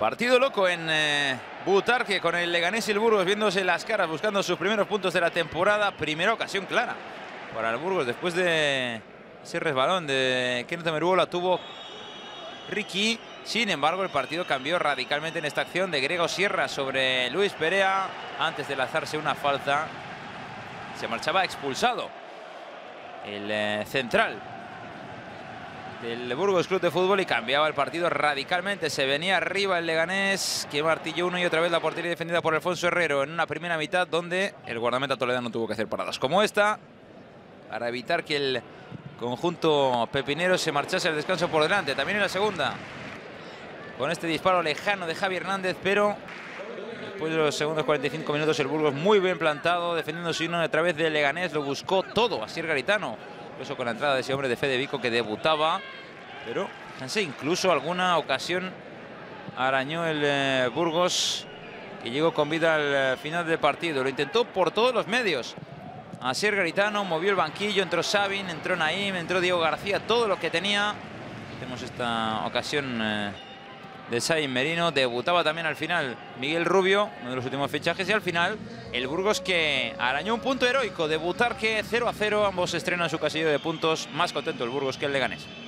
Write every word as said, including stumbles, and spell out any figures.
Partido loco en eh, Butarque, con el Leganés y el Burgos viéndose las caras, buscando sus primeros puntos de la temporada. Primera ocasión clara para el Burgos después de ese resbalón de Kenneth Omeruo. La tuvo Ricky. Sin embargo, el partido cambió radicalmente en esta acción de Grego Sierra sobre Luis Perea. Antes de lanzarse una falta, se marchaba expulsado el eh, central del Burgos Club de Fútbol y cambiaba el partido radicalmente. Se venía arriba el Leganés, que martilló una y otra vez la portería defendida por Alfonso Herrero en una primera mitad donde el guardameta toledano tuvo que hacer paradas como esta para evitar que el conjunto pepinero se marchase al descanso por delante. También en la segunda, con este disparo lejano de Javi Hernández, pero después de los segundos cuarenta y cinco minutos el Burgos muy bien plantado, defendiéndose uno a través de Leganés. Lo buscó todo Asier Garitano, incluso con la entrada de ese hombre de Fede Vico que debutaba, pero fíjense, incluso alguna ocasión arañó el eh, Burgos, que llegó con vida al eh, final del partido. Lo intentó por todos los medios Asier Garitano, movió el banquillo, entró Sabin, entró Naim, entró Diego García, todo lo que tenía. Tenemos esta ocasión eh, de Sabin Merino. Debutaba también al final Miguel Rubio, uno de los últimos fichajes, y al final el Burgos, que arañó un punto heroico de Butarque, cero a cero. Ambos estrenan su casillero de puntos. Más contento el Burgos que el Leganés.